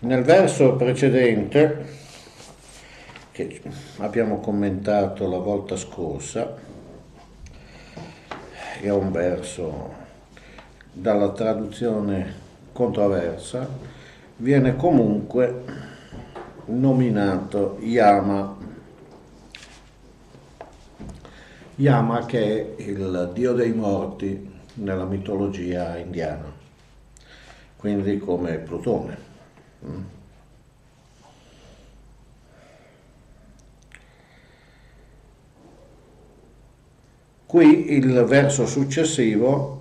Nel verso precedente, che abbiamo commentato la volta scorsa, è un verso dalla traduzione controversa, viene comunque nominato Yama. Yama, che è il dio dei morti nella mitologia indiana, quindi come Plutone. Qui il verso successivo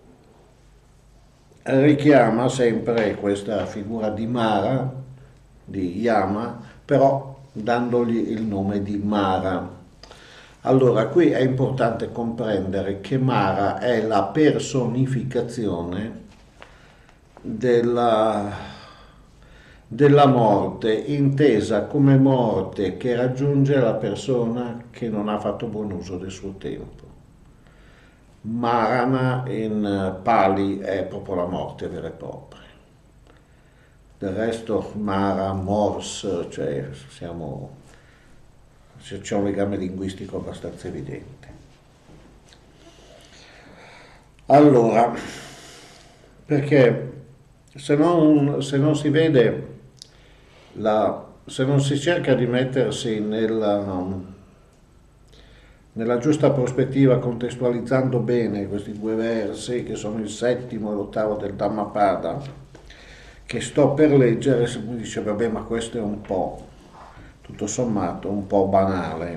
richiama sempre questa figura di Mara, di Yama, però dandogli il nome di Mara. Allora, qui è importante comprendere che Mara è la personificazione della morte, intesa come morte che raggiunge la persona che non ha fatto buon uso del suo tempo. Marana in Pali è proprio la morte vera e propria. Del resto Mara, Mors, cioè c'è un legame linguistico abbastanza evidente. Allora, perché se non si vede, se non si cerca di mettersi nella giusta prospettiva, contestualizzando bene questi due versi, che sono il settimo e l'ottavo del Dhammapada, che sto per leggere, se mi dice, vabbè, ma questo è un po', tutto sommato, un po' banale,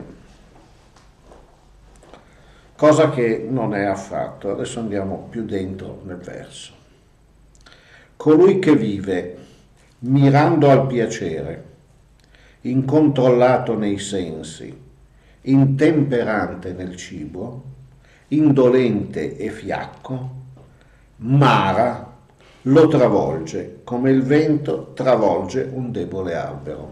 cosa che non è affatto. Adesso andiamo più dentro nel verso. Colui che vive mirando al piacere, incontrollato nei sensi, intemperante nel cibo, indolente e fiacco, Mara lo travolge come il vento travolge un debole albero.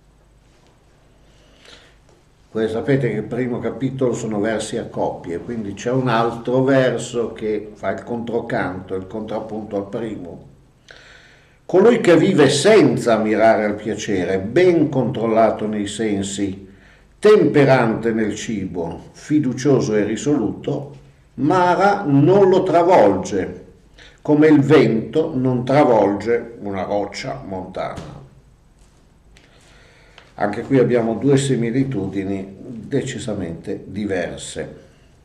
Voi sapete che il primo capitolo sono versi a coppie, quindi c'è un altro verso che fa il controcanto, il contrappunto al primo. Colui che vive senza mirare al piacere, ben controllato nei sensi, temperante nel cibo, fiducioso e risoluto, Mara non lo travolge, come il vento non travolge una roccia montana. Anche qui abbiamo due similitudini decisamente diverse.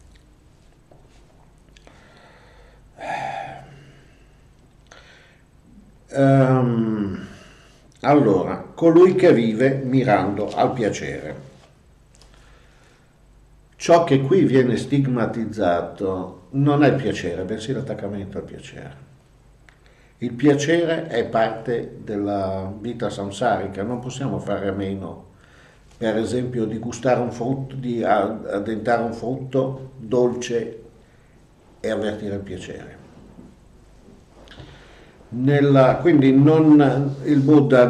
Allora, colui che vive mirando al piacere. Ciò che qui viene stigmatizzato non è il piacere, bensì l'attaccamento al piacere. Il piacere è parte della vita samsarica, non possiamo fare a meno, per esempio, di gustare un frutto, di addentare un frutto dolce e avvertire il piacere. Quindi il Buddha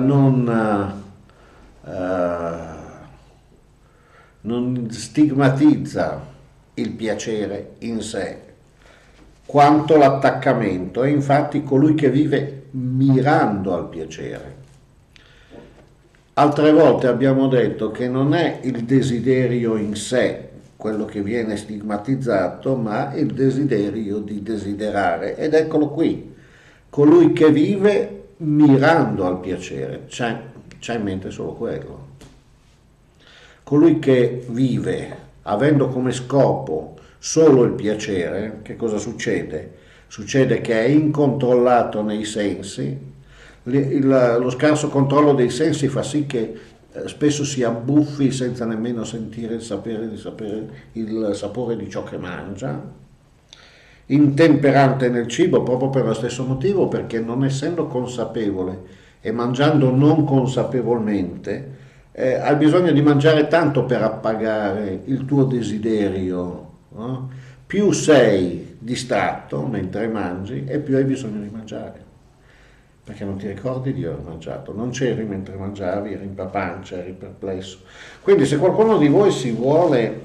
non stigmatizza il piacere in sé, quanto l'attaccamento. È infatti colui che vive mirando al piacere. Altre volte abbiamo detto che non è il desiderio in sé quello che viene stigmatizzato, ma il desiderio di desiderare. Ed eccolo qui, colui che vive mirando al piacere, c'ha in mente solo quello. Colui che vive avendo come scopo solo il piacere, che cosa succede? Succede che è incontrollato nei sensi. Lo scarso controllo dei sensi fa sì che spesso si abbuffi senza nemmeno sentire il sapore di ciò che mangia. Intemperante nel cibo proprio per lo stesso motivo, perché non essendo consapevole e mangiando non consapevolmente, hai bisogno di mangiare tanto per appagare il tuo desiderio, no? Più sei distratto mentre mangi e più hai bisogno di mangiare, perché non ti ricordi di aver mangiato, non c'eri mentre mangiavi, eri in pancia, eri perplesso. Quindi se qualcuno di voi si vuol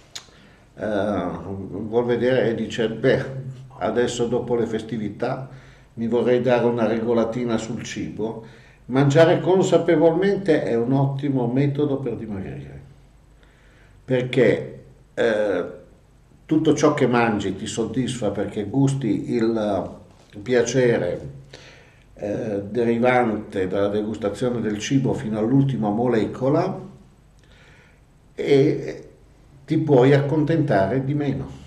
vedere e dice, beh, adesso dopo le festività mi vorrei dare una regolatina sul cibo, Mangiare consapevolmente è un ottimo metodo per dimagrire, perché tutto ciò che mangi ti soddisfa perché gusti il piacere derivante dalla degustazione del cibo fino all'ultima molecola e ti puoi accontentare di meno.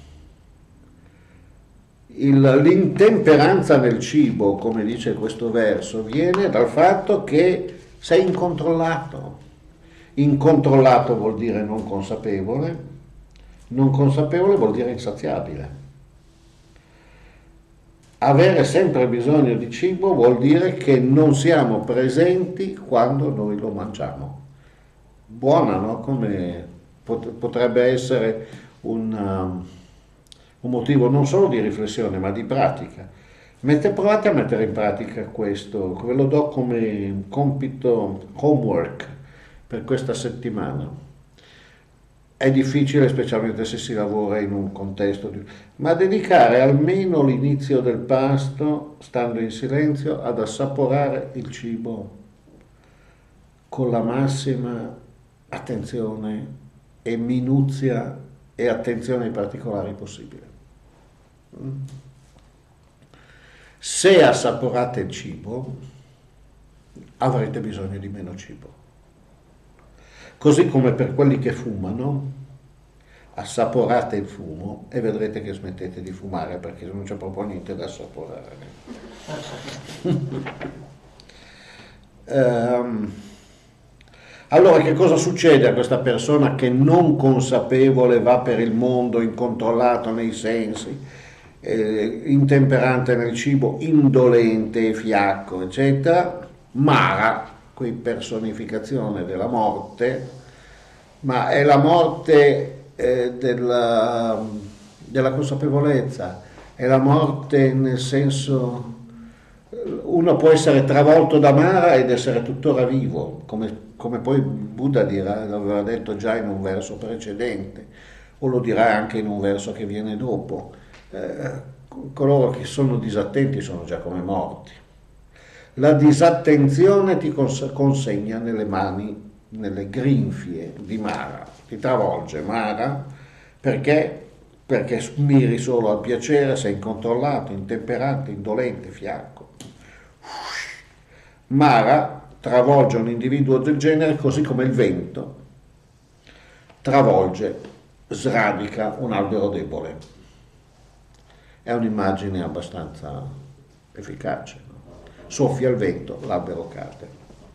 L'intemperanza nel cibo, come dice questo verso, viene dal fatto che sei incontrollato. Incontrollato vuol dire non consapevole, non consapevole vuol dire insaziabile. Avere sempre bisogno di cibo vuol dire che non siamo presenti quando noi lo mangiamo. Buona, no? Come potrebbe essere un motivo non solo di riflessione ma di pratica. Provate a mettere in pratica questo, ve lo do come compito, homework per questa settimana. È difficile, specialmente se si lavora in un contesto ma dedicare almeno l'inizio del pasto, stando in silenzio, ad assaporare il cibo con la massima attenzione e minuzia e attenzione ai particolari possibile. Se assaporate il cibo, avrete bisogno di meno cibo. Così come per quelli che fumano, assaporate il fumo e vedrete che smettete di fumare perché non c'è proprio niente da assaporare. Allora che cosa succede a questa persona che non consapevole va per il mondo incontrollato nei sensi, intemperante nel cibo, indolente, fiacco, eccetera? Mara, qui personificazione della morte, ma è la morte della consapevolezza, è la morte nel senso, uno può essere travolto da Mara ed essere tuttora vivo, come poi Buddha dirà, l'aveva detto già in un verso precedente, o lo dirà anche in un verso che viene dopo. Coloro che sono disattenti sono già come morti. La disattenzione ti consegna nelle mani, nelle grinfie di Mara, ti travolge Mara perché miri solo al piacere, sei incontrollato, intemperante, indolente, fiacco. Mara travolge un individuo del genere così come il vento travolge, sradica un albero debole. È un'immagine abbastanza efficace. Soffia il vento, l'albero cade.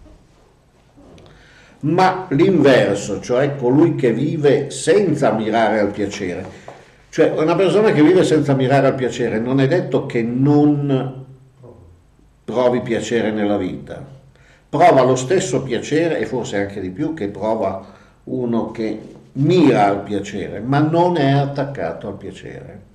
Ma l'inverso, cioè colui che vive senza mirare al piacere, cioè una persona che vive senza mirare al piacere non è detto che non provi piacere nella vita, prova lo stesso piacere e forse anche di più che prova uno che mira al piacere, ma non è attaccato al piacere.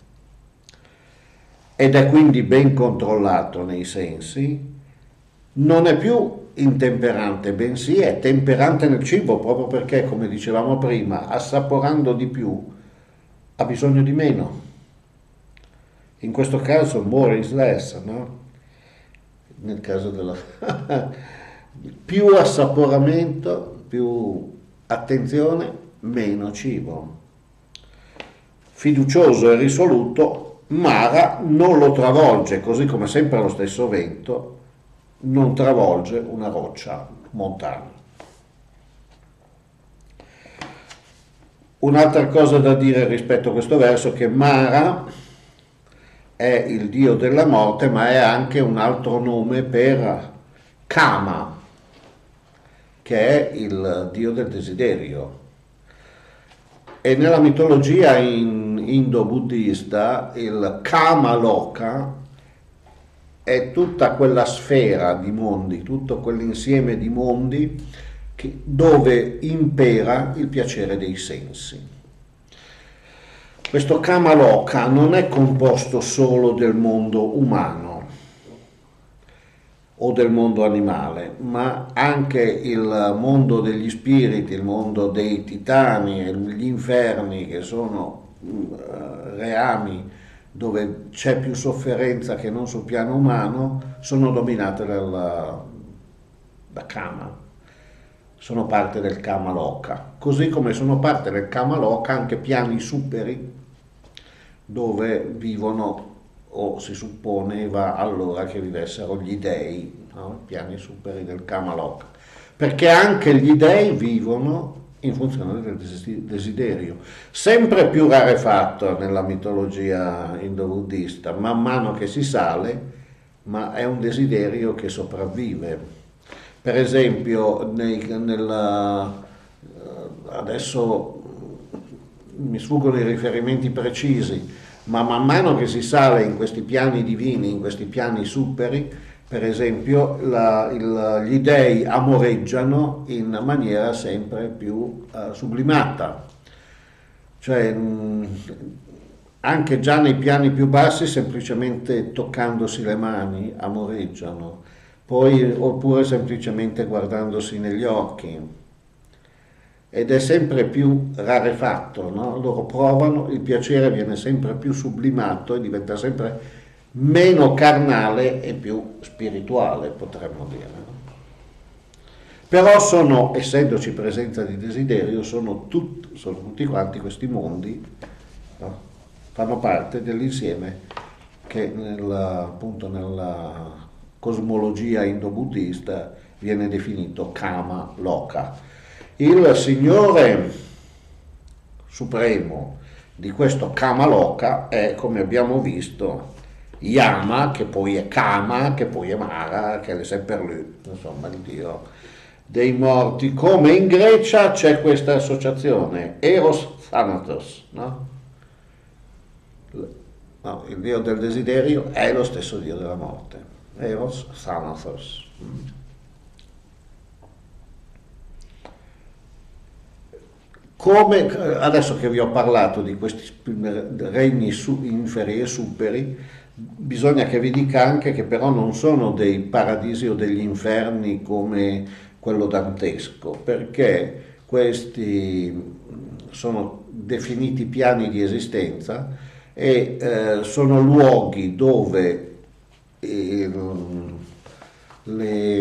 Ed è quindi ben controllato nei sensi, non è più intemperante, bensì è temperante nel cibo, proprio perché, come dicevamo prima, assaporando di più ha bisogno di meno. In questo caso more is less, no? Nel caso della più assaporamento, più attenzione, meno cibo. Fiducioso e risoluto, Mara non lo travolge, così come sempre lo stesso vento non travolge una roccia montana. Un'altra cosa da dire rispetto a questo verso è che Mara è il dio della morte, ma è anche un altro nome per Kama, che è il dio del desiderio. E nella mitologia indo-buddista il Kama Loka è tutta quella sfera di mondi, tutto quell'insieme di mondi dove impera il piacere dei sensi. Questo Kama Loka non è composto solo del mondo umano o del mondo animale, ma anche il mondo degli spiriti, il mondo dei titani, gli inferni, che sono reami dove c'è più sofferenza che non sul piano umano, sono dominate da Kama, sono parte del Kama Loka, così come sono parte del Kama Loka anche piani superi dove vivono o si supponeva allora che vivessero gli dei, no? Piani superi del Kama Loka, perché anche gli dei vivono in funzione del desiderio, sempre più rarefatto nella mitologia indo-buddista, man mano che si sale, ma è un desiderio che sopravvive. Per esempio, adesso mi sfuggono i riferimenti precisi, ma man mano che si sale in questi piani divini, in questi piani superi, per esempio, gli dei amoreggiano in maniera sempre più sublimata, cioè anche già nei piani più bassi semplicemente toccandosi le mani amoreggiano, poi oppure semplicemente guardandosi negli occhi. Ed è sempre più rarefatto, no? Loro provano, il piacere viene sempre più sublimato e diventa sempre meno carnale e più spirituale, potremmo dire. No? Però sono, essendoci presenza di desiderio, sono tutti quanti questi mondi, no? Fanno parte dell'insieme che appunto nella cosmologia indo-buddista viene definito Kama Loka. Il Signore Supremo di questo Kama Loka è, come abbiamo visto, Yama, che poi è Kama, che poi è Mara, che è Semperlù, insomma il dio dei morti. Come in Grecia c'è questa associazione, Eros Thanatos, no? No, il dio del desiderio è lo stesso dio della morte, Eros Thanatos. Come adesso che vi ho parlato di questi regni inferi e superi, bisogna che vi dica anche che però non sono dei paradisi o degli inferni come quello dantesco, perché questi sono definiti piani di esistenza e sono luoghi dove le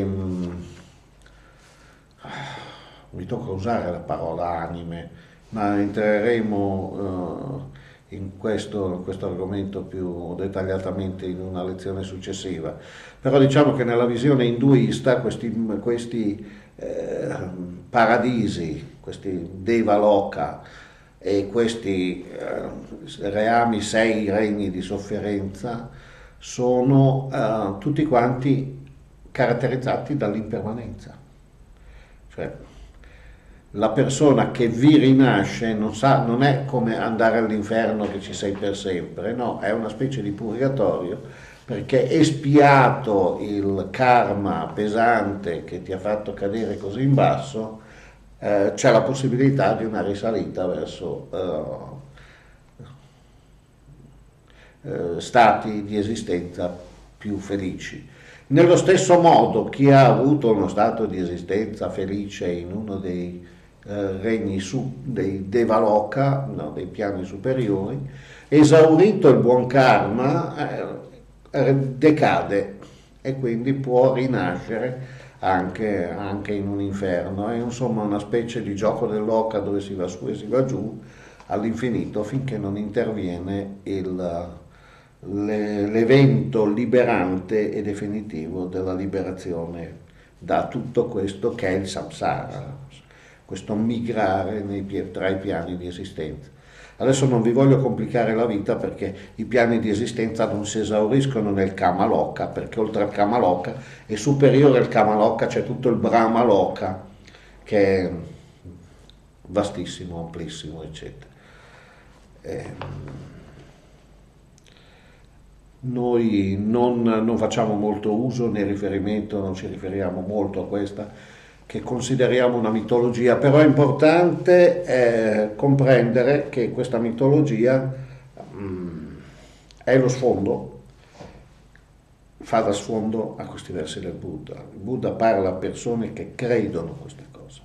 mi tocca usare la parola anime, ma entreremo in questo argomento più dettagliatamente in una lezione successiva. Però diciamo che nella visione induista questi paradisi, questi Devaloka e questi reami, 6 regni di sofferenza, sono tutti quanti caratterizzati dall'impermanenza. Cioè, la persona che vi rinasce non è come andare all'inferno che ci sei per sempre, no, è una specie di purgatorio, perché espiato il karma pesante che ti ha fatto cadere così in basso, c'è la possibilità di una risalita verso stati di esistenza più felici. Nello stesso modo, chi ha avuto uno stato di esistenza felice in uno dei regni dei Devaloka, no, dei piani superiori, esaurito il buon karma, decade e quindi può rinascere anche in un inferno. È insomma una specie di gioco dell'oca dove si va su e si va giù all'infinito finché non interviene l'evento liberante e definitivo della liberazione da tutto questo che è il samsara, questo migrare tra i piani di esistenza. Adesso non vi voglio complicare la vita perché i piani di esistenza non si esauriscono nel Kama Loka, perché oltre al Kama Loka e superiore al Kama Loka c'è tutto il Brahma Loka che è vastissimo, amplissimo, eccetera. Noi non facciamo molto uso né riferimento, non ci riferiamo molto a questa che consideriamo una mitologia, però è importante comprendere che questa mitologia è lo sfondo, fa da sfondo a questi versi del Buddha. Il Buddha parla a persone che credono queste cose.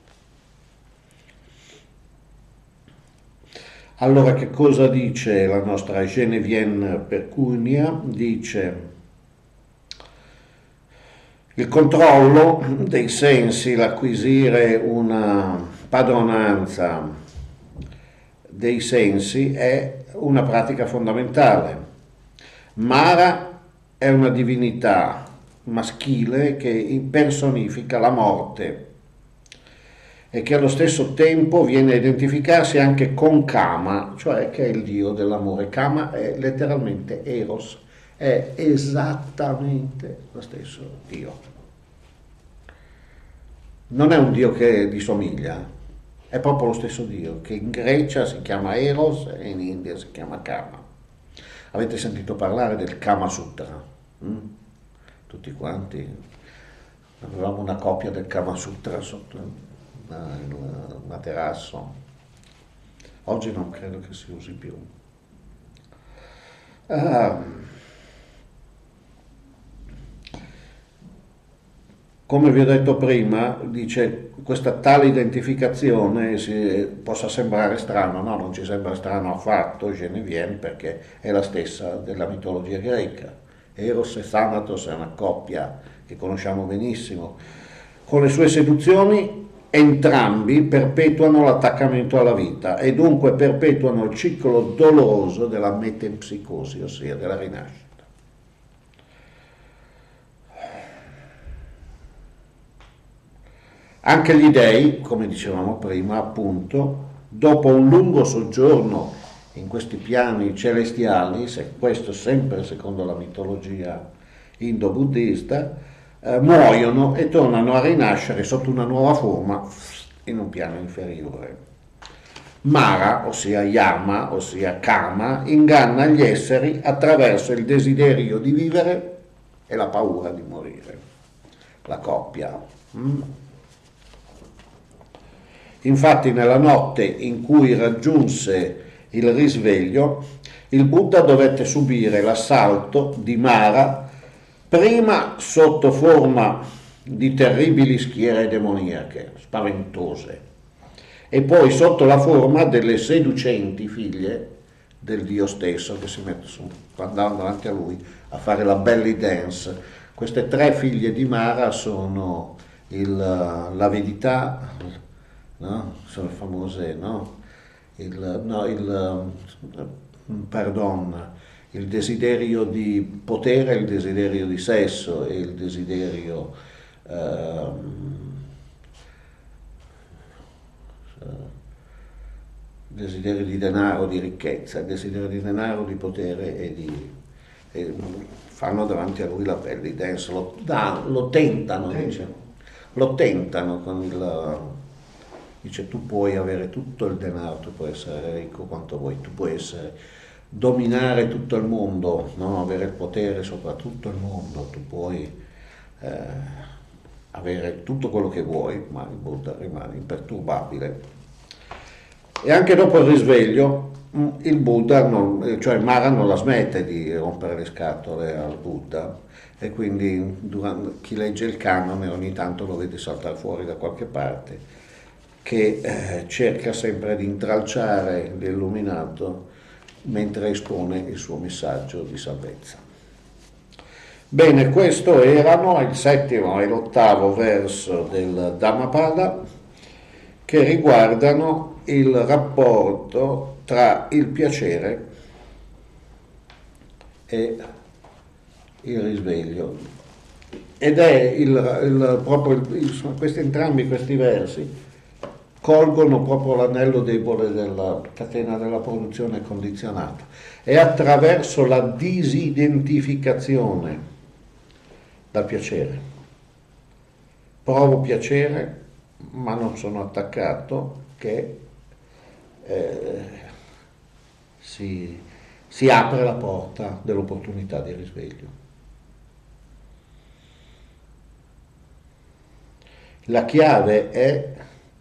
Allora, che cosa dice la nostra Geneviève Percunia? Dice: Il controllo dei sensi, l'acquisire una padronanza dei sensi è una pratica fondamentale. Mara è una divinità maschile che impersonifica la morte e che allo stesso tempo viene a identificarsi anche con Kama, cioè che è il dio dell'amore. Kama è letteralmente Eros, è esattamente lo stesso dio. Non è un dio che gli somiglia, è proprio lo stesso dio, che in Grecia si chiama Eros e in India si chiama Kama. Avete sentito parlare del Kama Sutra? Mm? Tutti quanti? Avevamo una copia del Kama Sutra sotto il materasso. Oggi non credo che si usi più. Come vi ho detto prima, dice questa tale identificazione possa sembrare strano, no, non ci sembra strano affatto, Genevieve, perché è la stessa della mitologia greca. Eros e Thanatos è una coppia che conosciamo benissimo. Con le sue seduzioni entrambi perpetuano l'attaccamento alla vita e dunque perpetuano il ciclo doloroso della metempsicosi, ossia della rinascita. Anche gli dei, come dicevamo prima, appunto, dopo un lungo soggiorno in questi piani celestiali, questo sempre secondo la mitologia indo-buddista, muoiono e tornano a rinascere sotto una nuova forma in un piano inferiore. Mara, ossia Yama, ossia Kama, inganna gli esseri attraverso il desiderio di vivere e la paura di morire. La coppia. Infatti nella notte in cui raggiunse il risveglio, il Buddha dovette subire l'assalto di Mara, prima sotto forma di terribili schiere demoniache, spaventose, e poi sotto la forma delle seducenti figlie del Dio stesso che andavano davanti a lui a fare la belly dance. Queste tre figlie di Mara sono l'avidità, no? Sono famose, no? Il desiderio di potere, il desiderio di sesso e il desiderio di denaro, di ricchezza, il desiderio di denaro, di potere e fanno davanti a lui la belly dance, lo tentano, lo tentano con dice tu puoi avere tutto il denaro, tu puoi essere ricco quanto vuoi, tu puoi dominare tutto il mondo, no? Avere il potere sopra tutto il mondo, tu puoi avere tutto quello che vuoi, ma il Buddha rimane imperturbabile. E anche dopo il risveglio il Buddha, cioè Mara non la smette di rompere le scatole al Buddha, e quindi chi legge il canone ogni tanto lo vede saltare fuori da qualche parte, che cerca sempre di intralciare l'illuminato mentre espone il suo messaggio di salvezza. Bene, questo erano il settimo e l'ottavo verso del Dhammapada, che riguardano il rapporto tra il piacere e il risveglio. Ed è entrambi questi versi colgono proprio l'anello debole della catena della produzione condizionata. È attraverso la disidentificazione dal piacere. Provo piacere, ma non sono attaccato, che si apre la porta dell'opportunità di risveglio. La chiave è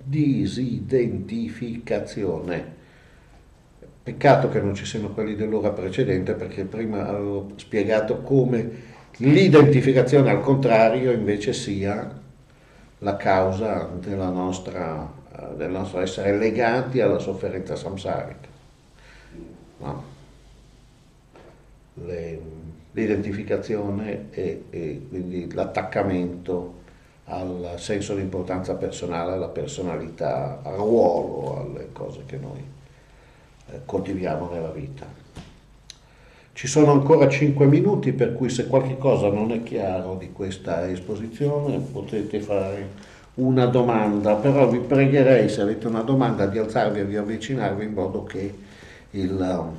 disidentificazione. Peccato che non ci siano quelli dell'ora precedente, perché prima avevo spiegato come l'identificazione al contrario invece sia la causa del nostro essere legati alla sofferenza samsarica. No? Le l'identificazione e quindi l'attaccamento al senso di importanza personale, alla personalità, al ruolo, alle cose che noi coltiviamo nella vita. Ci sono ancora 5 minuti, per cui se qualche cosa non è chiaro di questa esposizione potete fare una domanda, però vi pregherei, se avete una domanda, di alzarvi e di avvicinarvi in modo che il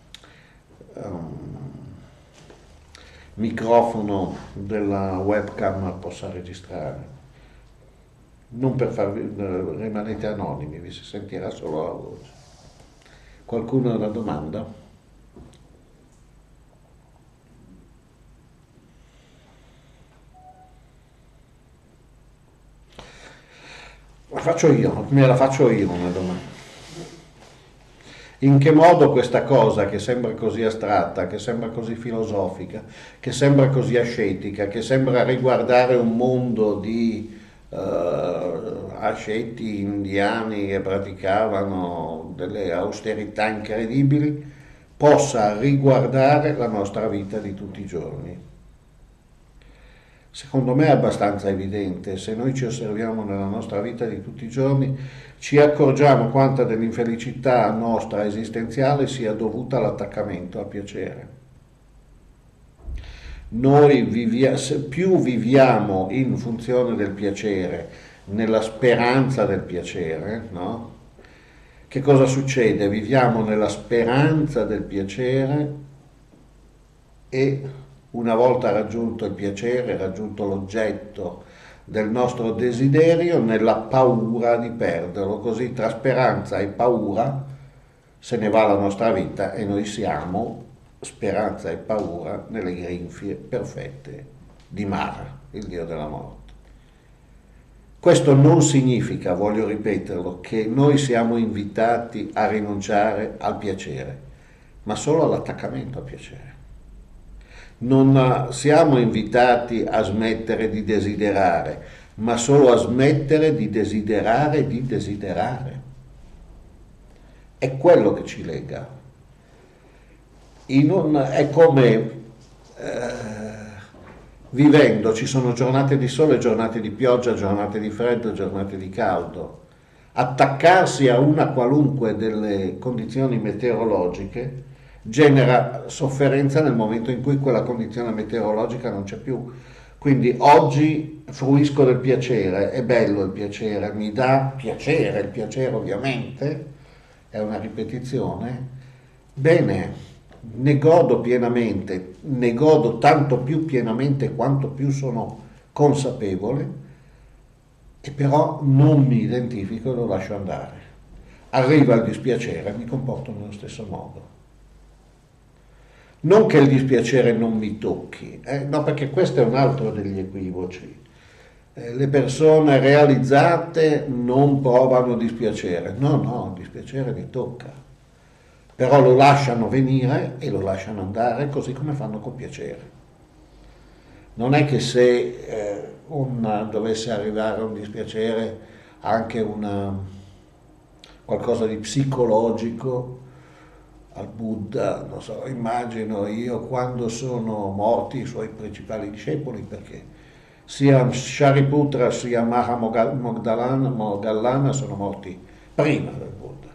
microfono della webcam possa registrare. Non per farvi, rimanete anonimi, vi si sentirà solo la voce. Qualcuno ha una domanda? Me la faccio io una domanda. In che modo questa cosa che sembra così astratta, che sembra così filosofica, che sembra così ascetica, che sembra riguardare un mondo di asceti indiani che praticavano delle austerità incredibili, possa riguardare la nostra vita di tutti i giorni? Secondo me è abbastanza evidente, se noi ci osserviamo nella nostra vita di tutti i giorni, ci accorgiamo quanta dell'infelicità nostra esistenziale sia dovuta all'attaccamento al piacere. Più viviamo in funzione del piacere, nella speranza del piacere, no? Che cosa succede? Viviamo nella speranza del piacere e una volta raggiunto il piacere, raggiunto l'oggetto del nostro desiderio, nella paura di perderlo, così tra speranza e paura se ne va la nostra vita e noi siamo speranza e paura nelle grinfie perfette di Mara, il dio della morte. Questo non significa, voglio ripeterlo, che noi siamo invitati a rinunciare al piacere, ma solo all'attaccamento al piacere. Non siamo invitati a smettere di desiderare, ma solo a smettere di desiderare di desiderare. È quello che ci lega. È come vivendo, ci sono giornate di sole, giornate di pioggia, giornate di freddo, giornate di caldo. Attaccarsi a una qualunque delle condizioni meteorologiche genera sofferenza nel momento in cui quella condizione meteorologica non c'è più. Quindi oggi fruisco del piacere, è bello il piacere, mi dà piacere, il piacere ovviamente è una ripetizione. Bene, ne godo pienamente, ne godo tanto più pienamente quanto più sono consapevole, e però non mi identifico e lo lascio andare. Arriva il dispiacere, mi comporto nello stesso modo. Non che il dispiacere non mi tocchi, no, perché questo è un altro degli equivoci. Le persone realizzate non provano dispiacere, no, il dispiacere mi tocca, però lo lasciano venire e lo lasciano andare così come fanno con piacere. Non è che se dovesse arrivare un dispiacere, anche qualcosa di psicologico, al Buddha, non so, immagino io quando sono morti i suoi principali discepoli, perché sia Shariputra sia Moggallana sono morti prima del Buddha.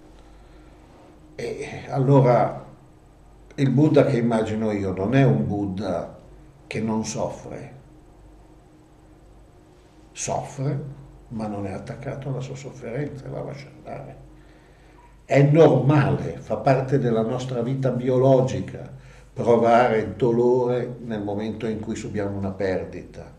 E allora il Buddha che immagino io non è un Buddha che non soffre, soffre, ma non è attaccato alla sua sofferenza, la lascia andare. È normale, fa parte della nostra vita biologica provare dolore nel momento in cui subiamo una perdita,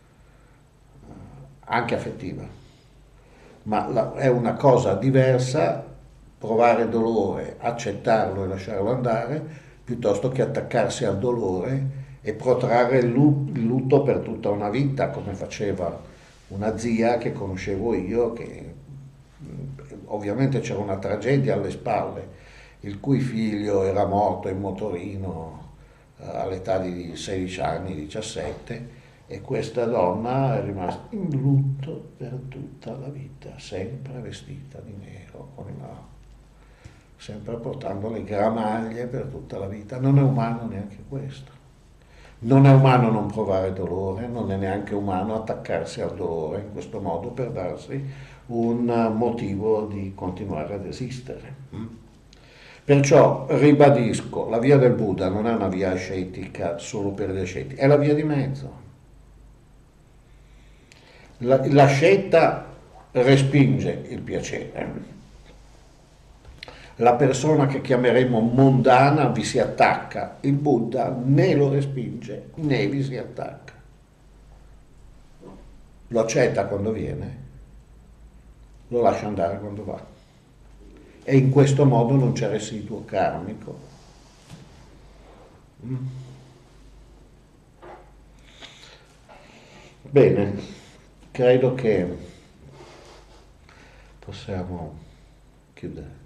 anche affettiva. Ma è una cosa diversa provare dolore, accettarlo e lasciarlo andare, piuttosto che attaccarsi al dolore e protrarre il lutto per tutta una vita, come faceva una zia che conoscevo io, che ovviamente c'era una tragedia alle spalle, il cui figlio era morto in motorino all'età di 16 anni, 17, e questa donna è rimasta in lutto per tutta la vita, sempre vestita di nero, sempre portando le gramaglie per tutta la vita. Non è umano neanche questo. Non è umano non provare dolore, non è neanche umano attaccarsi al dolore in questo modo per darsi un motivo di continuare ad esistere. Perciò ribadisco, la via del Buddha non è una via ascetica solo per gli asceti, è la via di mezzo. L'asceta respinge il piacere. La persona che chiameremo mondana vi si attacca, il Buddha né lo respinge né vi si attacca. Lo accetta quando viene, lo lascia andare quando va. E in questo modo non c'è residuo karmico. Bene, credo che possiamo chiudere.